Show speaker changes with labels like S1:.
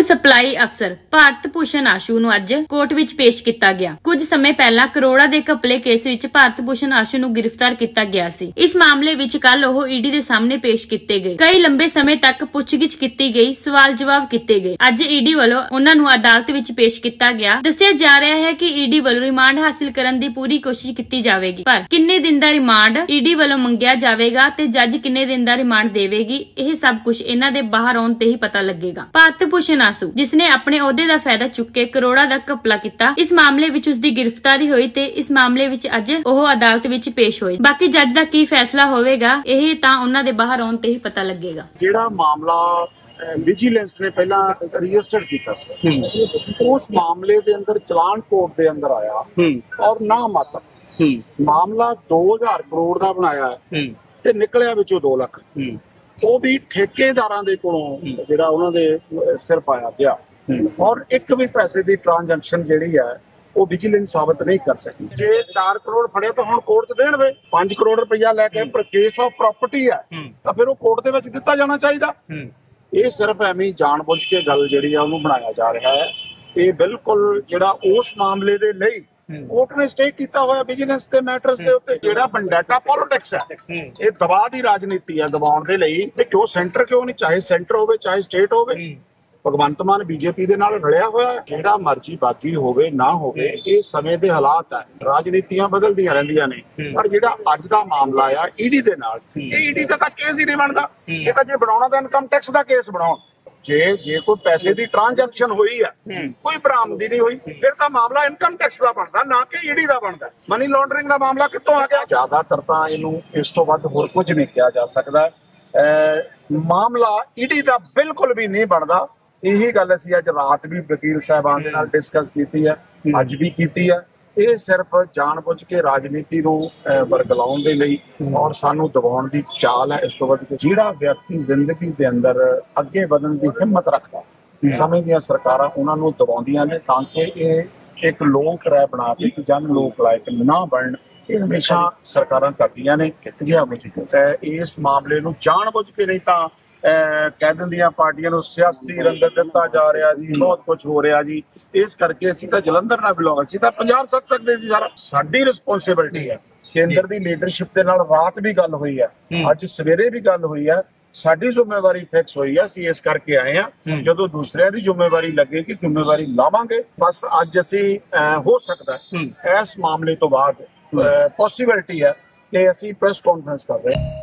S1: Food supply अफसर भारत भूषण आशू ਨੂੰ ਅੱਜ ਕੋਰਟ ਵਿੱਚ ਪੇਸ਼ ਕੀਤਾ ਗਿਆ। ਕੁਝ ਸਮੇਂ ਪਹਿਲਾਂ ਕਰੋੜਾ ਦੇ ਘਪਲੇ ਕੇਸ ਵਿੱਚ ਭਾਰਤ ਭੂਸ਼ਣ ਆਸ਼ੂ ਨੂੰ ਗ੍ਰਿਫਤਾਰ ਕੀਤਾ ਗਿਆ ਸੀ। ਇਸ ਮਾਮਲੇ ਵਿੱਚ ਕੱਲ ਉਹ ਈਡੀ ਦੇ ਸਾਹਮਣੇ ਪੇਸ਼ ਕੀਤੇ ਗਏ। ਕਈ ਲੰਬੇ ਸਮੇਂ ਤੱਕ ਪੁੱਛਗਿੱਛ ਕੀਤੀ ਗਈ, ਸਵਾਲ ਜਵਾਬ ਕੀਤੇ ਗਏ। ਅੱਜ ਈਡੀ ਵੱਲੋਂ ਉਹਨਾਂ ਨੂੰ ਅਦਾਲਤ ਵਿੱਚ ਪੇਸ਼ ਕੀਤਾ ਗਿਆ। ਦੱਸਿਆ ਜਾ ਰਿਹਾ ਹੈ ਕਿ ਈਡੀ ਵੱਲੋਂ ਰਿਮਾਂਡ ਹਾਸਲ ਕਰਨ ਦੀ ਪੂਰੀ ਕੋਸ਼ਿਸ਼ ਕੀਤੀ ਜਾਵੇਗੀ, ਪਰ ਕਿੰਨੇ ਦਿਨ ਦਾ ਰਿਮਾਂਡ ਈਡੀ ਵੱਲੋਂ ਮੰਗਿਆ ਜਾਵੇਗਾ ਤੇ ਜੱਜ ਕਿੰਨੇ ਦਿਨ ਦਾ ਰਿਮਾਂਡ ਦੇਵੇਗੀ, ਇਹ ਸਭ ਕੁਝ ਇਹਨਾਂ ਦੇ ਬਾਹਰ ਆਉਣ ਤੇ ਹੀ ਪਤਾ ਲੱਗੇਗਾ। ਭਾਰਤ ਭੂਸ਼ਣ ਆਸ਼ੂ ਜਿਸਨੇ ਆਪਣੇ ਅਹੁਦੇ ਦਾ ਫਾਇਦਾ ਚੁੱਕ ਕੇ ਕਰੋੜਾਂ ਦਾ ਘਪਲਾ ਕੀਤਾ, ਇਸ ਮਾਮਲੇ ਵਿੱਚ ਉਸ ਦੀ ਗ੍ਰਿਫਤਾਰੀ ਹੋਈ ਤੇ ਇਸ ਮਾਮਲੇ ਵਿੱਚ ਅੱਜ ਉਹ ਅਦਾਲਤ ਵਿੱਚ ਪੇਸ਼ ਹੋਏ। ਬਾਕੀ ਜੱਜ ਦਾ ਕੀ ਫੈਸਲਾ ਹੋਵੇਗਾ ਇਹ ਤਾਂ ਉਹਨਾਂ ਦੇ ਬਾਹਰ ਆਉਣ ਤੇ ਹੀ ਪਤਾ ਲੱਗੇਗਾ।
S2: ਜਿਹੜਾ ਮਾਮਲਾ ਵਿਜੀਲੈਂਸ ਨੇ ਪਹਿਲਾਂ ਰਜਿਸਟਰ ਕੀਤਾ ਸੀ, ਉਸ ਮਾਮਲੇ ਦੇ ਅੰਦਰ ਚਲਾਨ ਕੋਰਟ ਦੇ ਅੰਦਰ ਆਇਆ ਔਰ ਨਾ ਮਾਤਰ ਮਾਮਲਾ 2000 ਕਰੋੜ ਦਾ ਬਣਾਇਆ ਤੇ ਨਿਕਲਿਆ ਵਿੱਚੋਂ 2 ਲੱਖ। ਉਹ ਵੀ ਠੇਕੇਦਾਰਾਂ ਦੇ ਕੋਲੋਂ ਜਿਹੜਾ ਉਹਨਾਂ ਦੇ ਸਿਰ ਪਾਇਆ ਗਿਆ ਔਰ ਇੱਕ ਵੀ ਪੈਸੇ ਦੀ ਟ੍ਰਾਂਜੈਕਸ਼ਨ ਜਿਹੜੀ ਹੈ ਉਹ ਵਿਜੀਲੈਂਸ ਸਾਬਤ ਨਹੀਂ ਕਰ ਸਕੀ। ਜੇ 4 ਕਰੋੜ ਫੜਿਆ ਤਾਂ ਹੁਣ ਕੋਰਟ 'ਚ ਦੇਣਗੇ। 5 ਕਰੋੜ ਰੁਪਇਆ ਲੈ ਕੇ ਪਰ ਕੇਸ ਆਫ ਪ੍ਰਾਪਰਟੀ ਹੈ ਤਾਂ ਫਿਰ ਉਹ ਕੋਰਟ ਦੇ ਵਿੱਚ ਦਿੱਤਾ ਜਾਣਾ ਚਾਹੀਦਾ। ਇਹ ਸਿਰਫ ਐਵੇਂ ਜਾਣਬੁੱਝ ਕੇ ਗੱਲ ਜਿਹੜੀ ਆ ਉਹਨੂੰ ਬਣਾਇਆ ਜਾ ਰਿਹਾ ਹੈ। ਇਹ ਬਿਲਕੁਲ ਜਿਹੜਾ ਉਸ ਮਾਮਲੇ ਦੇ ਲਈ ਕੋਰਟ ਨੇ ਸਟੇ ਕੀਤਾ ਹੋਇਆ ਵਿਜੀਲੈਂਸ ਦੇ ਮੈਟਰਸ ਦੇ ਉੱਤੇ। ਜਿਹੜਾ ਵੈਂਡੇਟਾ ਪੋਲਿਟਿਕਸ ਹੈ, ਇਹ ਦਬਾਅ ਦੀ ਰਾਜਨੀਤੀ ਹੈ। ਦਬਾਉਣ ਦੇ ਲਈ ਕਿ ਕਿਉਂ ਸੈਂਟਰ ਕਿਉਂ ਨਹੀਂ, ਚਾਹੇ ਸੈਂਟਰ ਹੋਵੇ ਚਾਹੇ ਸਟੇਟ ਹੋਵੇ। ਭਗਵੰਤ ਮਾਨ ਬੀਜੇਪੀ ਦੇ ਨਾਲ ਰਲਿਆ ਹੋਇਆ, ਜਿਹੜਾ ਮਰਜ਼ੀ ਬਾਗੀ ਹੋਵੇ ਨਾ ਹੋਵੇ, ਇਹ ਸਮੇਂ ਦੇ ਹਾਲਾਤ ਹੈ। ਰਾਜਨੀਤੀਆਂ ਬਦਲਦੀਆਂ ਰਹਿੰਦੀਆਂ ਨੇ, ਪਰ ਜਿਹੜਾ ਅੱਜ ਦਾ ਮਾਮਲਾ ਆ ਈਡੀ ਦੇ ਨਾਲ, ਇਹ ਈਡੀ ਦਾ ਤਾਂ ਕੇਸ ਹੀ ਨਹੀਂ ਬਣਦਾ। ਇਹ ਤਾਂ ਜੇ ਬਣਾਉਣਾ ਤਾਂ ਇਨਕਮ ਟੈਕਸ ਦਾ ਕੇਸ ਬਣਾਉਣ। ਜੇ ਕੋਈ ਪੈਸੇ ਦੀ ਟ੍ਰਾਂਜੈਕਸ਼ਨ ਹੋਈ ਹੈ, ਕੋਈ ਬਰਾਮਦੀ ਨਹੀਂ ਹੋਈ, ਫਿਰ ਤਾਂ ਮਾਮਲਾ ਇਨਕਮ ਟੈਕਸ ਦਾ ਬਣਦਾ, ਨਾ ਕਿ ਈਡੀ ਦਾ ਬਣਦਾ। ਮਨੀ ਲਾਂਡਰਿੰਗ ਦਾ ਮਾਮਲਾ ਕਿੱਥੋਂ ਆ ਗਿਆ? ਜ਼ਿਆਦਾਤਰ ਤਾਂ ਇਹਨੂੰ ਇਸ ਤੋਂ ਵੱਧ ਹੋਰ ਕੁਝ ਨਹੀਂ ਕਿਹਾ ਜਾ ਸਕਦਾ। ਮਾਮਲਾ ਈਡੀ ਦਾ ਬਿਲਕੁਲ ਵੀ ਨਹੀਂ ਬਣਦਾ। ਇਹੀ ਗੱਲ ਅਸੀਂ ਅੱਜ ਰਾਤ ਵੀ ਵਕੀਲ ਸਾਹਿਬਾਨ ਦੇ ਨਾਲ ਡਿਸਕਸ ਕੀਤੀ ਹੈ, ਅੱਜ ਵੀ ਕੀਤੀ ਹੈ। ਇਹ ਸਿਰਫ ਜਾਣਬੁੱਝ ਕੇ ਰਾਜਨੀਤੀ ਨੂੰ ਵਰਗਲਾਉਣ ਦੇ ਲਈ ਔਰ ਸਾਨੂੰ ਦਬਾਉਣ ਦੀ ਚਾਲ ਹੈ। ਇਸ ਤੋਂ ਵੱਧ ਜਿਹੜਾ ਵਿਅਕਤੀ ਜ਼ਿੰਦਗੀ ਦੇ ਅੰਦਰ ਅੱਗੇ ਵਧਣ ਦੀ ਹਿੰਮਤ ਰੱਖਦਾ, ਸਮੇਂ ਦੀਆਂ ਸਰਕਾਰਾਂ ਉਹਨਾਂ ਨੂੰ ਦਬਾਉਂਦੀਆਂ ਨੇ ਤਾਂ ਕਿ ਇਹ ਇੱਕ ਲੋਕ ਰਾਏ ਬਣਾ ਕੇ ਜਨ ਲੋਕ ਲਾਇਕ ਨਾ ਬਣਨ। ਇਹ ਹਮੇਸ਼ਾ ਸਰਕਾਰਾਂ ਕਰਦੀਆਂ ਨੇ। ਇਸ ਮਾਮਲੇ ਨੂੰ ਜਾਣਬੁੱਝ ਕੇ ਨਹੀਂ ਤਾਂ ਕਹਿ ਦਿੰਦੀਆਂ ਪਾਰਟੀਆਂ ਨੂੰ ਸਿਆਸੀ ਰੰਗਤ ਦਿੱਤਾ ਜਾ ਰਿਹਾ ਜੀ, ਬਹੁਤ ਕੁਝ ਹੋ ਰਿਹਾ ਜੀ। ਇਸ ਕਰਕੇ ਅਸੀਂ ਤਾਂ ਜਲੰਧਰ ਨਾਲ ਬਿਲੋਂਗ, ਅਸੀਂ ਤਾਂ ਪੰਜਾਬ ਸੱਦ ਸਕਦੇ ਸੀ। ਸਾਡੀ ਰਿਸਪੌਂਸਿਬਿਲਟੀ ਹੈ। ਕੇਂਦਰ ਦੀ ਲੀਡਰਸ਼ਿਪ ਦੇ ਨਾਲ ਰਾਤ ਵੀ ਗੱਲ ਹੋਈ ਹੈ, ਅੱਜ ਸਵੇਰੇ ਵੀ ਗੱਲ ਹੋਈ ਹੈ। ਸਾਡੀ ਜ਼ਿੰਮੇਵਾਰੀ ਫਿਕਸ ਹੋਈ ਹੈ, ਅਸੀਂ ਇਸ ਕਰਕੇ ਆਏ ਹਾਂ। ਜਦੋਂ ਦੂਸਰਿਆਂ ਦੀ ਜ਼ਿੰਮੇਵਾਰੀ ਲੱਗੇਗੀ, ਜ਼ਿੰਮੇਵਾਰੀ ਲਾਵਾਂਗੇ। ਬਸ ਅੱਜ ਅਸੀਂ ਹੋ ਸਕਦਾ ਇਸ ਮਾਮਲੇ ਤੋਂ ਬਾਅਦ ਪੋਸੀਬਿਲਿਟੀ ਹੈ ਕਿ ਅਸੀਂ ਪ੍ਰੈਸ ਕਾਨਫਰੰਸ ਕਰ ਰਹੇ ਹਾਂ।